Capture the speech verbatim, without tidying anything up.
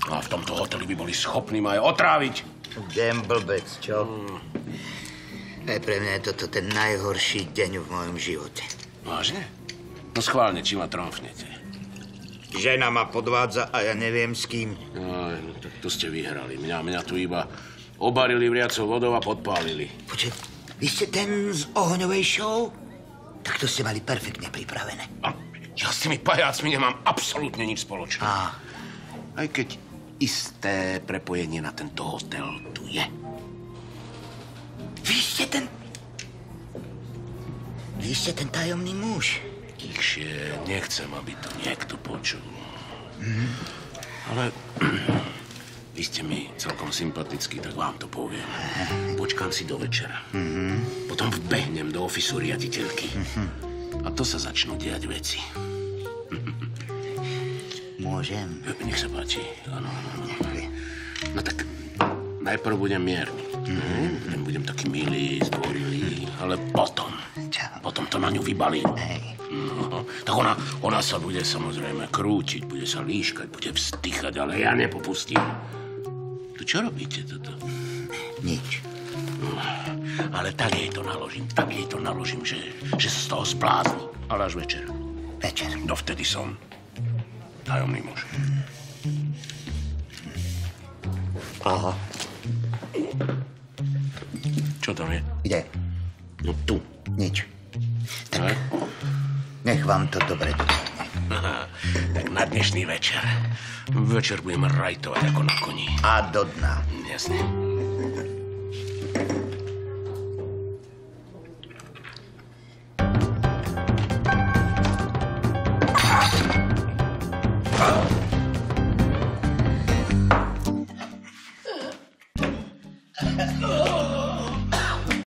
No a v tomto hoteli by boli schopní ma aj otráviť. Deň blbec, čo? Mm. Aj pre mňa je toto ten najhorší deň v mojom živote. Vážne? No schválne, či ma tromfnete. Žena ma podvádza a ja neviem s kým. No, no tak to ste vyhrali. Mňa, mňa tu iba obarili vriacou vodou a podpálili. Počkej, vy ste ten z ohňovej show? Tak to ste mali perfektne pripravené. A ja s tými pajácmi nemám absolútne nič spoločné. Á. Aj keď isté prepojenie na tento hotel tu je. Vy ste ten... Vy ste ten tajomný muž. Tichšie, nechcem, aby to niekto počul. Mm. Ale vy ste mi celkom sympatickí, tak vám to poviem. Počkám si do večera. Mm-hmm. Potom vbehnem do ofisu riaditeľky. Mm-hmm. A to sa začnú diať veci. Môžem? Nech sa páči. Áno, áno, áno. No tak najprv budem mierny. Mm-hmm. Budem taký milý, zdvorilý, ale potom, Čo? potom to na ňu vybalím. Hej. No, tak ona, ona sa bude samozrejme krútiť, bude sa líškať, bude vzdychať, ale ja nepopustím. To čo robíte toto? Nič. No, ale tak jej to naložím, tak jej to naložím, že, že sa z toho zblázni. Ale až večer. Večer. Dovtedy som tajomný muž. Aha. Čo tam je? Kde? No tu. Nič. Tak, Ne? nech vám to dobre dopadne. Tak na dnešný večer. Večer budem rajtovať ako na koni. A do dna. Jasne. Oh!